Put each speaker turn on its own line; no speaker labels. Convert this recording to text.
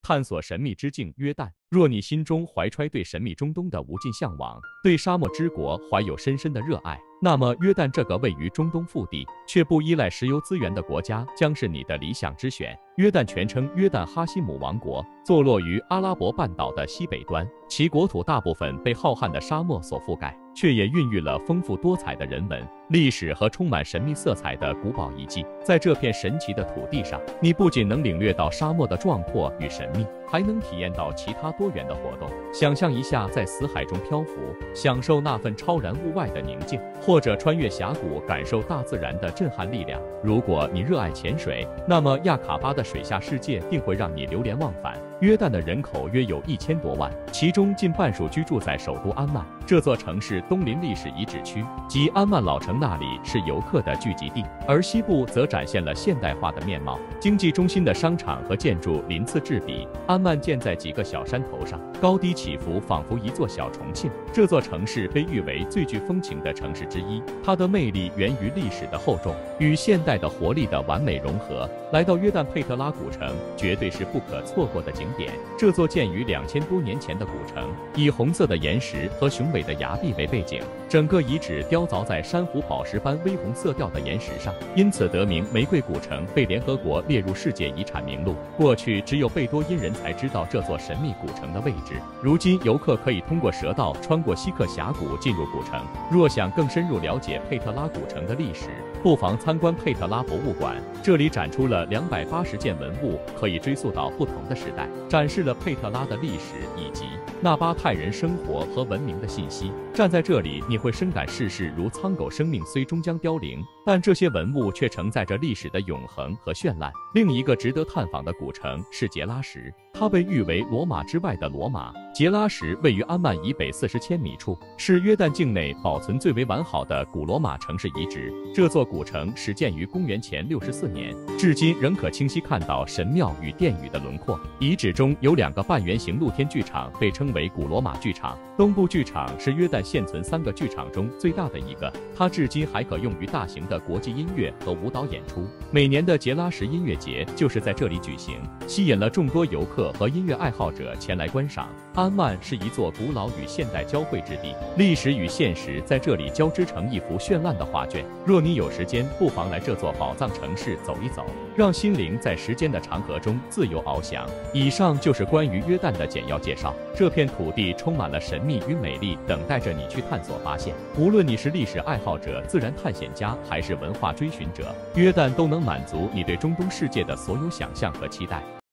探索神秘之境约旦。若你心中怀揣对神秘中东的无尽向往，对沙漠之国怀有深深的热爱，那么约旦这个位于中东腹地却不依赖石油资源的国家将是你的理想之选。约旦全称约旦哈希姆王国，坐落于阿拉伯半岛的西北端，其国土大部分被浩瀚的沙漠所覆盖，却也孕育了丰富多彩的人文、历史和充满神秘色彩的古堡遗迹。在这片神奇的土地上，你不仅能领略到沙漠的壮阔与神秘，还能体验到其他多元的活动。想象一下在死海中漂浮，享受那份超然物外的宁静，或者穿越峡谷，感受大自然的震撼力量。如果你热爱潜水，那么亚卡巴的水下世界定会让你流连忘返。约旦的人口约有1000多万，其中近半数居住在首都安曼。这座城市东临历史遗址区，即安曼老城，那里是游客的聚集地，而西部则展现了现代化的面貌。经济中心的商场和建筑鳞次栉比，安曼建在几个小山头上，高低起伏，仿佛一座小重庆。这座城市被誉为最具风情的城市之一，它的魅力源于历史的厚重与现代的活力的完美融合。来到约旦佩特拉古城，绝对是不可错过的景点。这座建于2000多年前的古城，以红色的岩石和雄伟的崖壁为背景，整个遗址雕凿在珊瑚宝石般微红色调的岩石上，因此得名玫瑰古城，被联合国列入世界遗产名录。过去只有贝多因人才知道这座神秘古城的位置，如今游客可以通过蛇道穿过西克峡谷进入古城。若想更深入了解佩特拉古城的历史，不妨参观佩特拉博物馆，这里展出了280件文物，可以追溯到不同的时代，展示了佩特拉的历史以及纳巴泰人生活和文明的信息。站在这里，你会深感世事如苍狗，生命虽终将凋零，但这些文物却承载着历史的永恒和绚烂。另一个值得探访的古城是杰拉什，它被誉为罗马之外的罗马。杰拉什位于安曼以北40千米处，是约旦境内保存最为完好的古罗马城市遗址。这座古城始建于公元前64年，至今仍可清晰看到神庙与殿宇的轮廓。遗址中有2个半圆形露天剧场，被称为古罗马剧场。东部剧场是约旦现存3个剧场中最大的一个，它至今还可用于大型的国际音乐和舞蹈演出。每年的杰拉什音乐节就是在这里举行，吸引了众多游客和音乐爱好者前来观赏。安曼是一座古老与现代交汇之地，历史与现实在这里交织成一幅绚烂的画卷。若你有时间，不妨来这座宝藏城市走一走，让心灵在时间的长河中自由翱翔。以上就是关于约旦的简要介绍。这片土地充满了神秘与美丽，等待着你去探索发现。无论你是历史爱好者、自然探险家，还是文化追寻者，约旦都能满足你对中东世界的所有想象和期待。